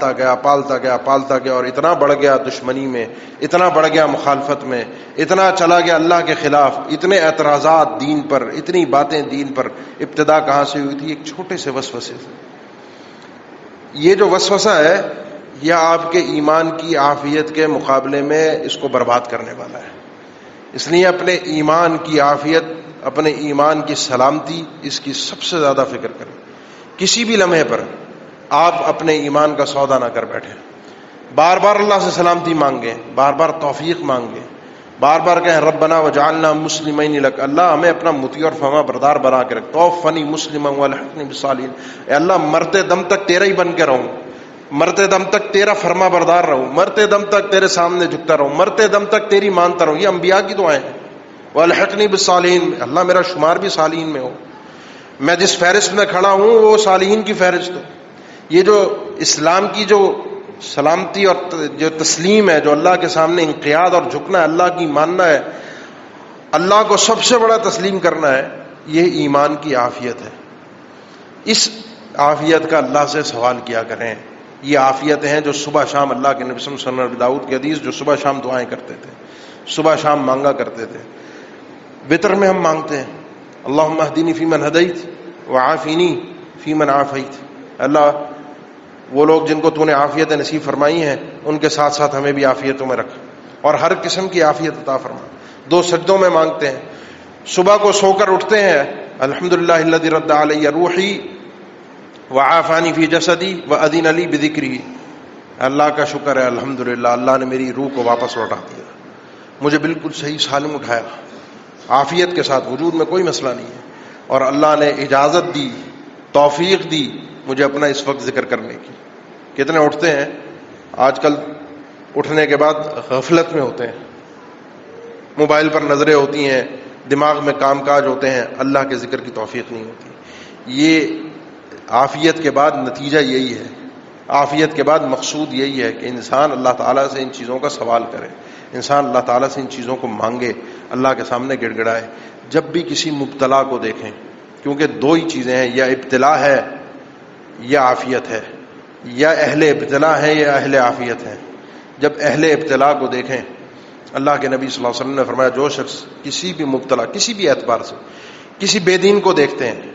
اور اتنا بڑھ گیا دشمنی میں، اتنا بڑھ گیا مخالفت میں، اتنا چلا گیا اللہ کے خلاف، اتنے اعتراضات دین پر، اتنی باتیں دین پر. ابتدا کہاں سے ہوئی تھی؟ ایک چھوٹے سے وسوسے سے. یہ جو وسوسہ ہے یہ آپ کے ایمان کی عافیت کے مقابلے میں اس کو برباد کرنے والا ہے. اس لیے اپنے ایمان کی عافیت، اپنے ایمان کی سلامتی، اس کی سب سے زیادہ فکر کریں. کسی بھی لمحے پر آپ اپنے ایمان کا سودا نہ کر بیٹھیں. بار بار اللہ سے سلامتی مانگیں، بار بار توفیق مانگیں، بار بار کہیں ربنا وجعلنا مسلمین لک، اللہ ہمیں اپنا مطیع اور فرما بردار بنا کے رکھ. توفنی مسلما والحقنی بالصالحین، اے اللہ مرتے دم تک تیرا ہی بن کے رہوں، مرتے دم تک تیرا فرما بردار رہوں، مرتے دم تک تیرے سامنے جھکتا رہوں، مرتے دم تک تیری مانتا رہوں. یہ انبیاء کی دعائیں ہیں. والحقنی بالصالحین، اللہ میرا شمار بھی صالحین میں ہو، میں جس فہرست میں کھڑا ہوں وہ صالحین کی فہرست ہو. یہ جو اسلام کی جو سلامتی اور جو تسلیم ہے، جو اللہ کے سامنے انقیاد اور جھکنا ہے، اللہ کی ماننا ہے، اللہ کو سب سے بڑا تسلیم کرنا ہے، یہ ایمان کی عافیت ہے. اس عافیت کا اللہ سے سوال کیا کریں. یہ عافیتیں ہیں جو صبح شام اللہ کے نبی صلی اللہ علیہ وسلم داؤد کی حدیث، جو صبح شام دعائیں کرتے تھے، صبح شام مانگا کرتے تھے. وتر میں ہم مانگتے ہیں اللہم اہدنی فیمن ہدیت وعافینی فیمن عافیت. اللہ وہ لوگ جن کو تو نے عافیتیں نصیب فرمائی ہیں ان کے ساتھ ساتھ ہمیں بھی عافیتوں میں رکھ اور ہر قسم کی عافیت عطا فرما. 2 سجدوں میں مانگتے ہیں. صبح کو سو کر اٹھتے ہیں الحمدللہ الذی رد علی روحی وعافانی فی جسدی واذن لی بذکرہ. اللہ کا شکر ہے الحمدللہ، اللہ نے میری روح کو واپس لوٹا دیا، مجھے بالکل صحیح سالم اٹھایا، عافیت کے ساتھ، وجود میں کوئی مسئلہ نہیں ہے، اور اللہ نے اجازت دی، توفیق دی مجھے اپنا اس وقت ذکر کرنے کی. کتنے اٹھتے ہیں آج کل، اٹھنے کے بعد غفلت میں ہوتے ہیں، موبائل پر نظریں ہوتی ہیں، دماغ میں کام کاج ہوتے ہیں، اللہ کے ذکر کی توفیق نہیں ہوتی. یہ عافیت کے بعد نتیجہ یہی ہے، عافیت کے بعد مقصود یہی ہے کہ انسان اللہ تعالیٰ سے ان چیزوں کا سوال کرے، انسان اللہ تعالیٰ سے ان چیزوں کو مانگے، اللہ کے سامنے گڑ گڑائے. جب بھی کسی مبتلا کو دیکھیں، کیونکہ 2 ہی چیزیں ہیں، یا ابتلا ہے یا عافیت ہے، یا اہل ابتلا ہے یا اہل عافیت ہے. جب اہل ابتلا کو دیکھیں، اللہ کے نبی صلی اللہ علیہ وسلم نے فرمایا جو شخص کسی بھی مبتلا، کسی بھی اعتبار سے، کسی بے دین کو دیکھتے ہیں،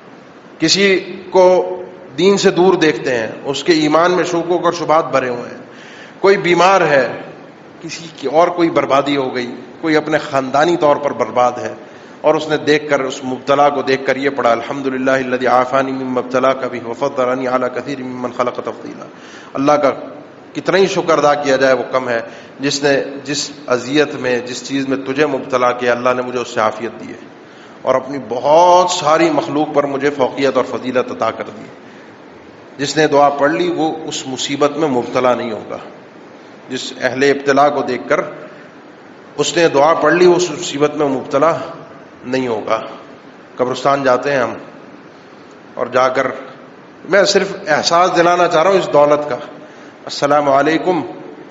کسی کو دین سے دور دیکھتے ہیں، اس کے ایمان میں شکوک اور شبہات بھرے ہوئے ہیں، کوئی بیمار ہے، کسی کی اور کوئی بربادی ہو گئی، کوئی اپنے خاندانی طور پر برباد ہے، اور اس نے دیکھ کر، اس مبتلا کو دیکھ کر یہ پڑھا الحمدللہ الذی عافانی مما ابتلاک بہ وفضلنی علی کثیر ممن خلق تفضیلا. اللہ کا کتنا ہی شکر ادا کیا جائے وہ کم ہے، جس نے جس اذیت میں، جس چیز میں تجھے مبتلا کیا، اللہ نے مجھے اس سے عافیت دی ہے اور اپنی بہت ساری مخلوق پر مجھے فوقیت اور فضیلت عطا کر دی. جس نے دعا پڑھ لی وہ اس مصیبت میں مبتلا نہیں ہوگا. جس اہل ابتلا کو دیکھ کر اس نے دعا پڑھ لی، اس مصیبت میں مبتلا نہیں ہوگا. قبرستان جاتے ہیں ہم، اور جا کر میں صرف احساس دلانا چاہ رہا ہوں اس دولت کا. السلام علیکم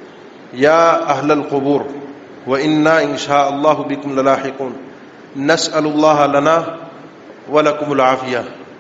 یا اہل القبور وإنا ان شاء اللہ بکم للاحقون نسأل اللہ لنا ولکم العافیہ.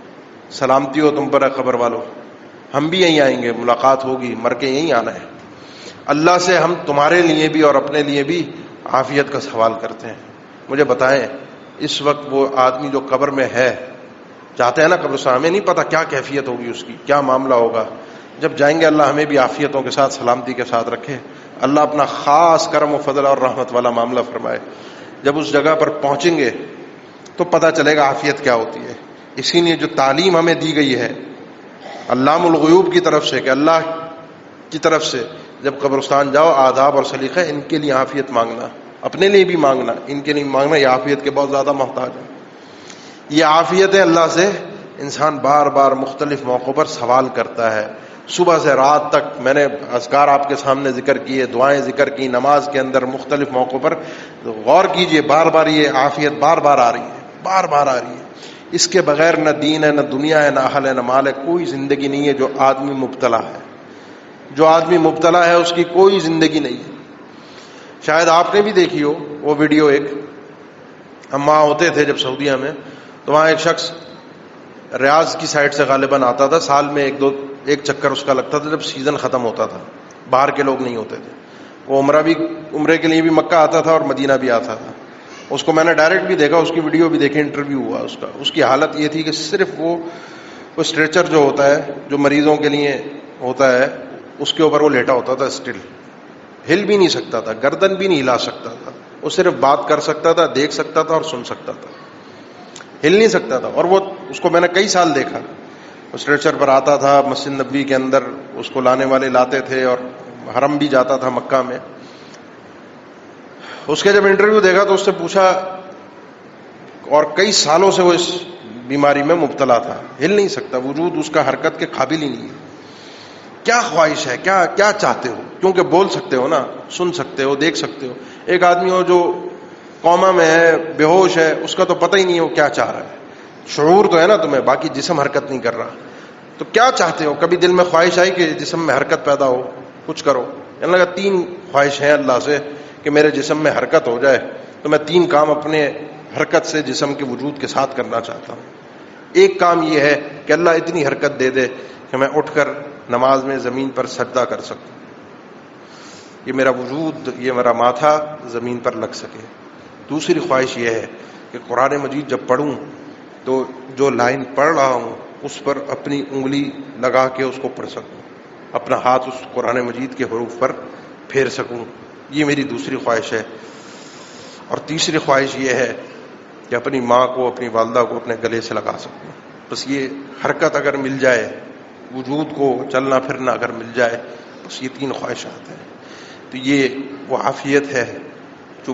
سلامتی ہو تم پر اے قبر والو، ہم بھی یہیں آئیں گے، ملاقات ہوگی، مر کے یہیں آنا ہے. اللہ سے ہم تمہارے لیے بھی اور اپنے لیے بھی عافیت کا سوال کرتے ہیں. مجھے بتائیں اس وقت وہ آدمی جو قبر میں ہے، جاتے ہیں نا قبرستان، ہمیں نہیں پتا کیا کیفیت ہوگی اس کی، کیا معاملہ ہوگا. جب جائیں گے اللہ ہمیں بھی عافیتوں کے ساتھ، سلامتی کے ساتھ رکھے، اللہ اپنا خاص کرم و فضل اور رحمت والا معاملہ فرمائے. جب اس جگہ پر پہنچیں گے تو پتہ چلے گا عافیت کیا ہوتی ہے. اسی لیے جو تعلیم ہمیں دی گئی ہے علام الغیوب کی طرف سے کہ اللہ کی طرف سے جب قبرستان جاؤ آداب اور سلیقہ ان کے لیے عافیت مانگنا، اپنے لیے بھی مانگنا، ان کے لیے مانگنا. یہ عافیت کے بہت زیادہ محتاج ہے. یہ عافیت ہے اللہ سے انسان بار بار مختلف موقعوں پر سوال کرتا ہے. صبح سے رات تک میں نے اذکار آپ کے سامنے ذکر کیے، دعائیں ذکر کی، نماز کے اندر مختلف موقعوں پر غور کیجئے. بار بار یہ عافیت بار بار آ رہی ہے، بار بار آ رہی ہے. اس کے بغیر نہ دین ہے، نہ دنیا ہے، نہ اہل ہے، نہ مال ہے. کوئی زندگی نہیں ہے جو آدمی مبتلا ہے. جو آدمی مبتلا ہے اس کی کوئی زندگی نہیں ہے. شاید آپ نے بھی دیکھی ہو وہ ویڈیو. ایک ہم وہاں ہوتے تھے جب سعودیہ میں، تو وہاں ایک شخص ریاض کی سائڈ سے غالباً آتا تھا. سال میں ایک چکر اس کا لگتا تھا جب سیزن ختم ہوتا تھا. باہر کے لوگ نہیں ہوتے تھے. وہ عمرے کے لیے بھی مکہ آتا تھا اور مدینہ بھی آتا تھا. اس کو میں نے ڈائریکٹ بھی دیکھا، اس کی ویڈیو بھی دیکھی، انٹرویو ہوا اس کا. اس کی حالت یہ تھی کہ صرف وہ اسٹریچر جو ہوتا ہے جو مریضوں کے لیے ہوتا ہے اس کے اوپر وہ لیٹا ہوتا تھا. اسٹل ہل بھی نہیں سکتا تھا، گردن بھی نہیں ہلا سکتا تھا. وہ صرف بات کر سکتا تھا، دیکھ سکتا تھا اور سن سکتا تھا. ہل نہیں سکتا تھا. اور وہ اس کو میں نے کئی سال دیکھا. اسٹریچر پر آتا تھا مسجد نبوی کے اندر، اس کو لانے والے لاتے تھے، اور حرم بھی جاتا تھا مکہ میں. اس کے جب انٹرویو دیکھا تو اس سے پوچھا، اور کئی سالوں سے وہ اس بیماری میں مبتلا تھا، ہل نہیں سکتا، وجود اس کا حرکت کے قابل ہی نہیں ہے. کیا خواہش ہے، کیا چاہتے ہو؟ کیونکہ بول سکتے ہو نا، سن سکتے ہو، دیکھ سکتے ہو. ایک آدمی ہو جو کوما میں ہے، بے ہوش ہے، اس کا تو پتہ ہی نہیں ہے وہ کیا چاہ رہا ہے. شعور تو ہے نا تمہیں، باقی جسم حرکت نہیں کر رہا. تو کیا چاہتے ہو؟ کبھی دل میں خواہش آئی کہ جسم میں حرکت پیدا ہو، کچھ کرو؟ یعنی لگا 3 خواہش ہیں اللہ سے کہ میرے جسم میں حرکت ہو جائے، تو میں 3 کام اپنے حرکت سے جسم کے وجود کے ساتھ کرنا چاہتا ہوں. ایک کام یہ ہے کہ اللہ اتنی حرکت دے دے کہ میں اٹھ کر نماز میں زمین پر سجدہ کر سکوں. یہ میرا وجود، یہ میرا ماتھا زمین پر لگ سکے. دوسری خواہش یہ ہے کہ قرآن مجید جب پڑھوں تو جو لائن پڑھ رہا ہوں اس پر اپنی انگلی لگا کے اس کو پڑھ سکوں، اپنا ہاتھ اس قرآن مجید کے حروف پر پھیر سکوں. یہ میری دوسری خواہش ہے. اور تیسری خواہش یہ ہے کہ اپنی ماں کو، اپنی والدہ کو اپنے گلے سے لگا سکوں. بس یہ حرکت اگر مل جائے، وجود کو چلنا پھرنا اگر مل جائے، بس یہ 3 خواہشات ہیں. تو یہ وہ عافیت ہے جو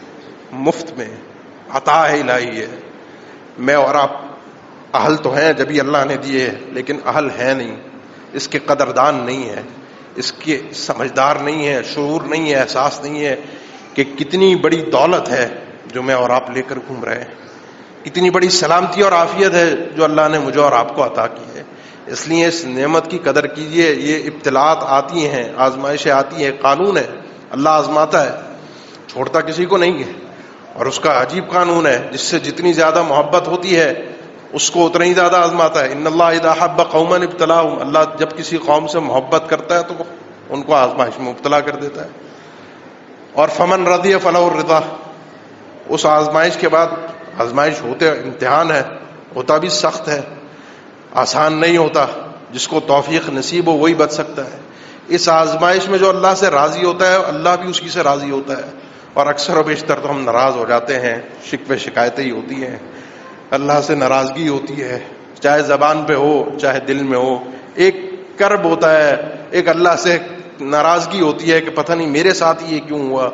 مفت میں عطا الہی ہے. میں اور آپ اہل تو ہیں جبھی اللہ نے دیے، لیکن اہل ہیں نہیں، اس کے قدردان نہیں ہے، اس کے سمجھدار نہیں ہے، شعور نہیں ہے، احساس نہیں ہے کہ کتنی بڑی دولت ہے جو میں اور آپ لے کر گھوم رہے ہیں. کتنی بڑی سلامتی اور عافیت ہے جو اللہ نے مجھے اور آپ کو عطا کی ہے. اس لیے اس نعمت کی قدر کیجئے. یہ ابتلاءات آتی ہیں، آزمائشیں آتی ہیں، قانون ہے. اللہ آزماتا ہے، چھوڑتا کسی کو نہیں ہے. اور اس کا عجیب قانون ہے، جس سے جتنی زیادہ محبت ہوتی ہے اس کو اتنا ہی زیادہ آزماتا ہے. ان اللہ اذا حب قوما ابتلاهم، اللہ جب کسی قوم سے محبت کرتا ہے تو ان کو آزمائش میں مبتلا کر دیتا ہے. اور فمن رضی فلہ الرضا، اس آزمائش کے بعد، آزمائش ہوتے امتحان ہے، ہوتا بھی سخت ہے، آسان نہیں ہوتا. جس کو توفیق نصیب ہو وہی بچ سکتا ہے. اس آزمائش میں جو اللہ سے راضی ہوتا ہے اللہ بھی اسی سے راضی ہوتا ہے. اور اکثر و بیشتر تو ہم ناراض ہو جاتے ہیں، شکوے شکایتیں ہی ہوتی ہیں، اللہ سے ناراضگی ہوتی ہے، چاہے زبان پہ ہو چاہے دل میں ہو. ایک کرب ہوتا ہے، ایک اللہ سے ناراضگی ہوتی ہے کہ پتہ نہیں میرے ساتھ یہ کیوں ہوا.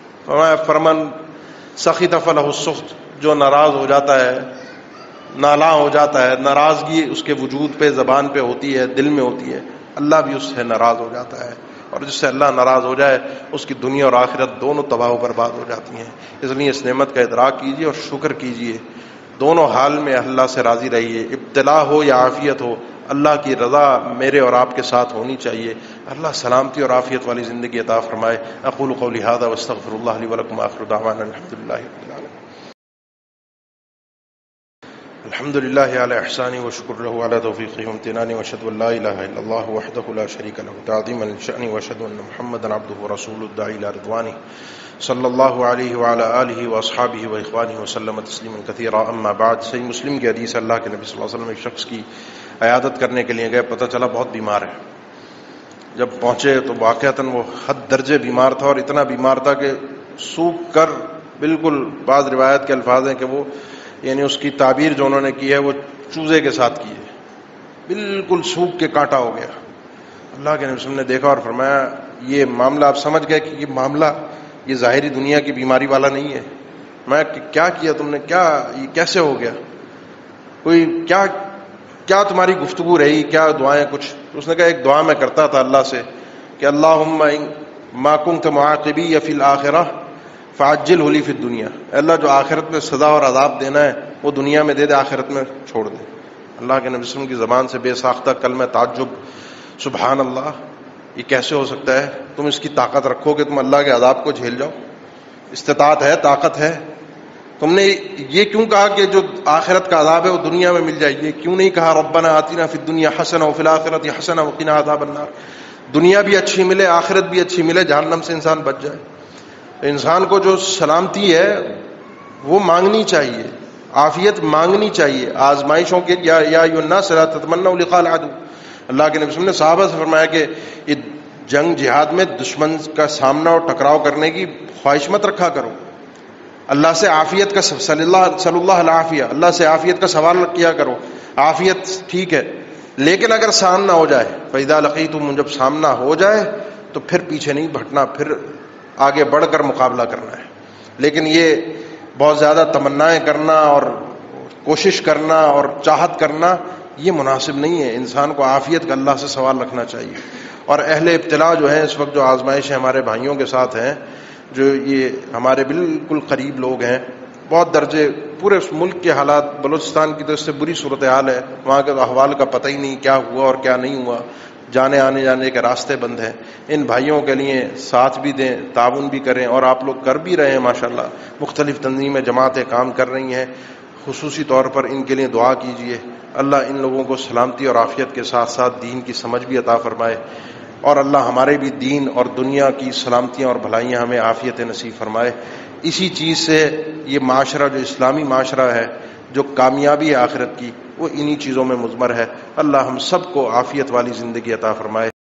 فرمان سخط فلہ السخط، جو ناراض ہو جاتا ہے، نالاں ہو جاتا ہے، ناراضگی اس کے وجود پہ، زبان پہ ہوتی ہے، دل میں ہوتی ہے، اللہ بھی اس سے ناراض ہو جاتا ہے. اور جس سے اللہ ناراض ہو جائے اس کی دنیا اور آخرت دونوں تباہ و برباد ہو جاتی ہیں. اس لیے اس نعمت کا ادراک کیجیے اور شکر کیجیے. دونوں حال میں اللہ سے راضی رہیے. ابتلا ہو یا عافیت ہو، اللہ کی رضا میرے اور آپ کے ساتھ ہونی چاہیے. اللہ سلامتی اور عافیت والی زندگی عطا فرمائے. اقول قولی ھذا واستغفر اللہ لی ولکم آخر دعوانا الحمد للہ رب العالمین. الحمد لله على احسانه وشكر له على توفيقه وامتنانه واشهد ان لا اله الا الله وحده لا شريك له تعظيما لشأنه واشهد ان محمدا عبده ورسوله الداعي الى رضوانه صلی اللہ علیہ وعلى آلہ واصحابہ واخوانہ وسلم تسلیما کثیرا. اما بعد. صحیح مسلم کی حدیث، اللہ کے نبی صلی اللہ علیہ وسلم ایک شخص کی عیادت کرنے کے لیے گئے. پتہ چلا بہت بیمار ہے. جب پہنچے تو واقعتاً وہ حد درجے بیمار تھا، اور اتنا بیمار تھا کہ سوکھ کر بالکل، بعض روایت کے الفاظ ہیں کہ وہ، یعنی اس کی تعبیر جو انہوں نے کی ہے وہ چوزے کے ساتھ کی ہے، بالکل سوکھ کے کانٹا ہو گیا. اللہ کے نبی صلی اللہ علیہ وسلم نے دیکھا اور فرمایا یہ معاملہ آپ سمجھ گئے کہ یہ معاملہ یہ ظاہری دنیا کی بیماری والا نہیں ہے. میں کیا کیا تم نے, کیا یہ کیسے ہو گیا, کوئی کیا تمہاری گفتگو رہی, کیا دعائیں کچھ؟ اس نے کہا ایک دعا میں کرتا تھا اللہ سے کہ اللہم ما کنت معاقبی فی الآخرہ فعجلہ لی فی الدنیا, اللہ جو آخرت میں سزا اور عذاب دینا ہے وہ دنیا میں دے دے, آخرت میں چھوڑ دے. اللہ کے نبی صلی اللہ علیہ وسلم کی زبان سے بے ساختہ کلمہ تعجب, سبحان اللہ, یہ کیسے ہو سکتا ہے؟ تم اس کی طاقت رکھو کہ تم اللہ کے عذاب کو جھیل جاؤ؟ استطاعت ہے, طاقت ہے. تم نے یہ کیوں کہا کہ جو آخرت کا عذاب ہے وہ دنیا میں مل جائے؟ یہ کیوں نہیں کہا ربنا آتنا فی الدنیا حسنہ وفی الآخرۃ حسنہ وقنا عذاب النار؟ دنیا بھی اچھی ملے, آخرت بھی اچھی ملے, جہنم سے انسان بچ جائے. انسان کو جو سلامتی ہے وہ مانگنی چاہیے, عافیت مانگنی چاہیے. آزمائشوں کے یا ایھا الناس لا تتمنوا لقاء العدو, اللہ کے نبی صلی اللہ علیہ وسلم نے صحابہ سے فرمایا کہ یہ جنگ جہاد میں دشمن کا سامنا اور ٹکراؤ کرنے کی خواہش مت رکھا کرو, اللہ سے عافیت کا صلی اللہ العافیہ, اللہ سے عافیت کا سوال کیا کرو. عافیت ٹھیک ہے, لیکن اگر سامنا ہو جائے, فَإِذَا لَقِيتُمْ, جب سامنا ہو جائے تو پھر پیچھے نہیں بھٹنا, پھر آگے بڑھ کر مقابلہ کرنا ہے. لیکن یہ بہت زیادہ تمنائیں کرنا اور کوشش کرنا اور چاہت کرنا یہ مناسب نہیں ہے. انسان کو عافیت کا اللہ سے سوال رکھنا چاہیے. اور اہل ابتلا جو ہیں اس وقت, جو آزمائشیں ہمارے بھائیوں کے ساتھ ہیں, جو یہ ہمارے بالکل قریب لوگ ہیں, بہت درجے پورے ملک کے حالات, بلوچستان کی تو اس سے بری صورتحال ہے, وہاں کے احوال کا پتہ ہی نہیں کیا ہوا اور کیا نہیں ہوا, جانے آنے جانے کے راستے بند ہیں. ان بھائیوں کے لیے ساتھ بھی دیں, تعاون بھی کریں, اور آپ لوگ کر بھی رہے ہیں ماشاءاللہ. مختلف تنظیمیں, جماعتیں کام کر رہی ہیں, خصوصی طور پر ان کے لیے دعا کیجیے. اللہ ان لوگوں کو سلامتی اور عافیت کے ساتھ ساتھ دین کی سمجھ بھی عطا فرمائے, اور اللہ ہمارے بھی دین اور دنیا کی سلامتیاں اور بھلائیاں ہمیں عافیت نصیب فرمائے. اسی چیز سے یہ معاشرہ, جو اسلامی معاشرہ ہے, جو کامیابی ہے آخرت کی, وہ انہی چیزوں میں مضمر ہے. اللہ ہم سب کو عافیت والی زندگی عطا فرمائے.